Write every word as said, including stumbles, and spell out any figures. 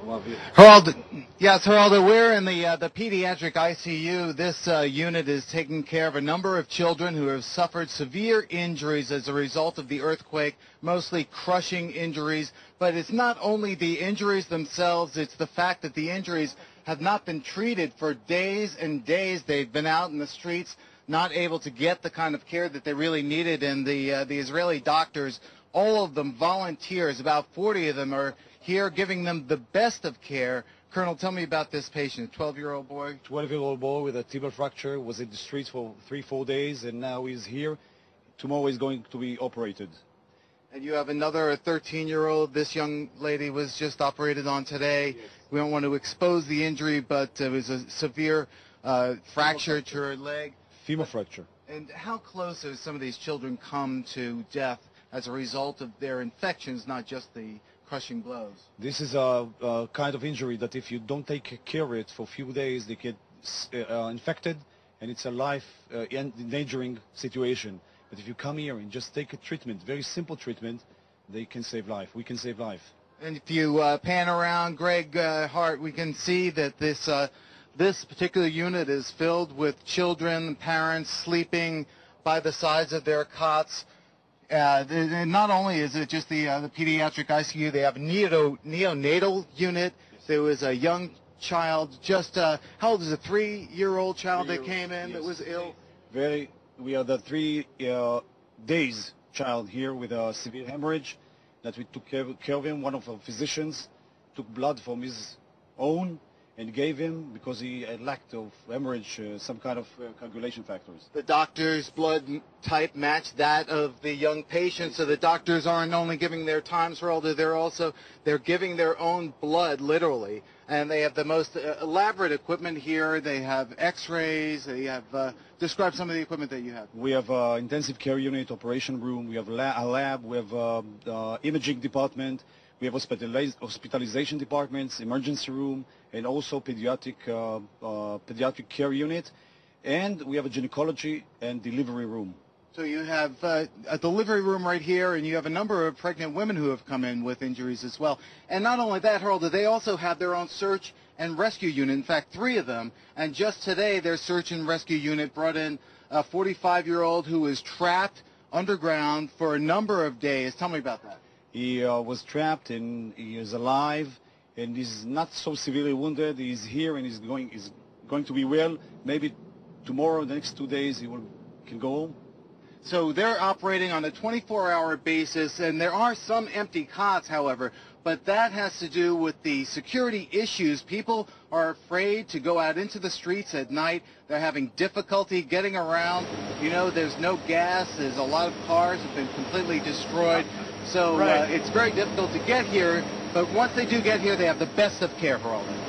Geraldo, yes, Geraldo, we're in the uh, the pediatric I C U. This uh, unit is taking care of a number of children who have suffered severe injuries as a result of the earthquake, mostly crushing injuries. But it's not only the injuries themselves, it's the fact that the injuries have not been treated for days and days. They've been out in the streets, not able to get the kind of care that they really needed, and the uh, the Israeli doctors, all of them volunteers, about forty of them are here giving them the best of care. Colonel, tell me about this patient, twelve-year-old boy. twelve-year-old boy with a tibial fracture, was in the streets for three, four days, and now he's here. Tomorrow he's going to be operated. And you have another thirteen-year-old. This young lady was just operated on today. Yes. We don't want to expose the injury, but it was a severe uh, fracture to her leg. Femur fracture. And how close have some of these children come to death as a result of their infections, not just the crushing blows? This is a, a kind of injury that if you don't take care of it for a few days, they get uh, infected, and it's a life-endangering uh, situation. But if you come here and just take a treatment, very simple treatment, they can save life. We can save life. And if you uh, pan around, Greg uh, Hart, we can see that this uh, this particular unit is filled with children, parents sleeping by the sides of their cots. Uh, and not only is it just the, uh, the pediatric I C U, they have a neo, neonatal unit. There was a young child, just, uh, how old is a three-year-old child three that came in yes. that was ill? Very, we are the three uh, days child here with a severe hemorrhage that we took care of, care of him. One of our physicians took blood from his own and gave him, because he had lacked of hemorrhage, uh, some kind of uh, coagulation factors. The doctor's blood type matched that of the young patient, so the doctors aren't only giving their times for older, they're also, they're giving their own blood, literally. And they have the most uh, elaborate equipment here. They have x-rays, they have, uh, describe some of the equipment that you have. We have uh, intensive care unit, operation room, we have la a lab, we have uh, uh, imaging department, we have hospitaliz hospitalization departments, emergency room, and also pediatric, uh, uh, pediatric care unit. And we have a gynecology and delivery room. So you have uh, a delivery room right here, and you have a number of pregnant women who have come in with injuries as well. And not only that, Geraldo, they also have their own search and rescue unit, in fact, three of them. And just today, their search and rescue unit brought in a forty-five-year-old who was trapped underground for a number of days. Tell me about that. He uh, was trapped, and he is alive, and he's not so severely wounded. He's here, and he's going, he's going to be well. Maybe tomorrow, the next two days, he will, can go home. So they're operating on a twenty-four hour basis, and there are some empty cots, however, but that has to do with the security issues. People are afraid to go out into the streets at night. They're having difficulty getting around. You know, there's no gas. There's a lot of cars have been completely destroyed. So right. uh, it's very difficult to get here, but once they do get here, they have the best of care for all that.